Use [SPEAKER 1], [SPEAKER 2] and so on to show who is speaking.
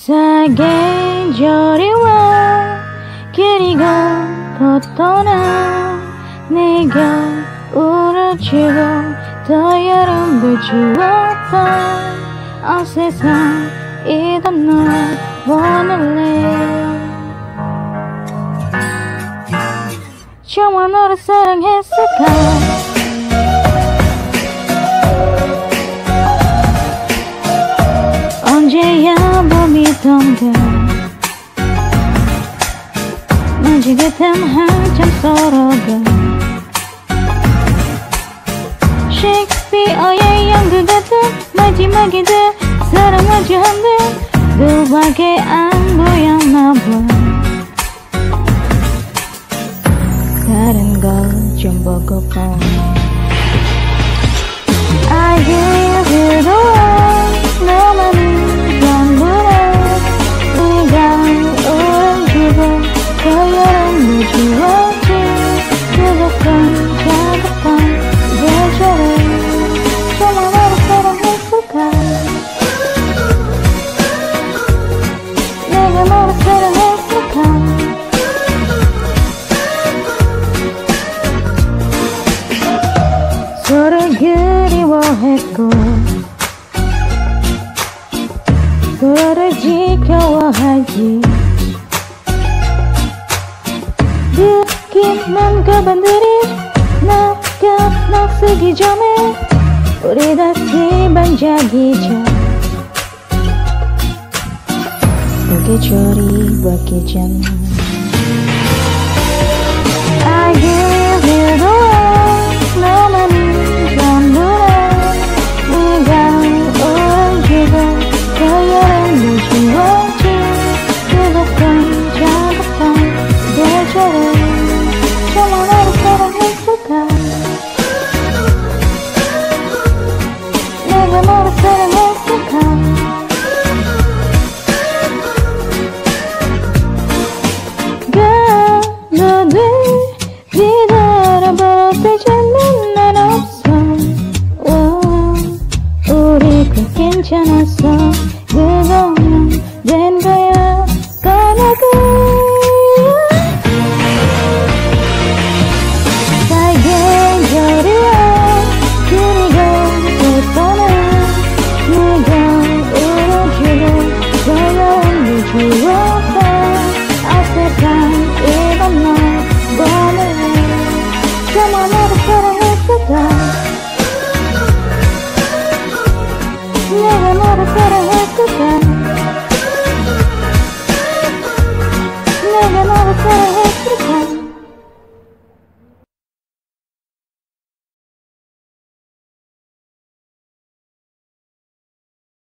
[SPEAKER 1] 사계절이와 그리고 보통은 네 겨울을 지고 더 여름을 주었던 온 세상 이던 널 원할래. 정말 너를 사랑했을까. 언제야 봄이던가 먼지 같은 한참 서로가 셰익스피어의 연극 같은 마지막이듯 사랑하지 한데 그밖에 안 보였나 봐. 다른 걸 좀 보고파. I give you the world. 너만이 전부라. 네가 오른주고 그 여름을 주었지. 뜨겁던 차갑던 계절에 정말 너를 사랑했을까. 내가 너를 사랑했을까. 서로 그리워했고 서로를 지켜와야지. 느끼는 그반들이 나가 낯서기 전에 우리 다시 반짝이자. 계절이 바뀌잖아. I give you the world. 너만이 전부라. 네가 오른주고 그 여름을 주었지. 뜨겁던 차갑던 계절에 정말 너를 사랑했을까. 내가 너를 사랑했을까. 너를 뒤돌아볼 때 잡는 난 없어. 우리 꽤 괜찮았어. 그거는 된 거야. 꺼내고 사계절이와 그리고 예뻐는 네가 울어주고 그 여름을 주었다. 세상 이건 널 원해. 정말 너를 사랑했을까. 내가 너를 사랑했을까.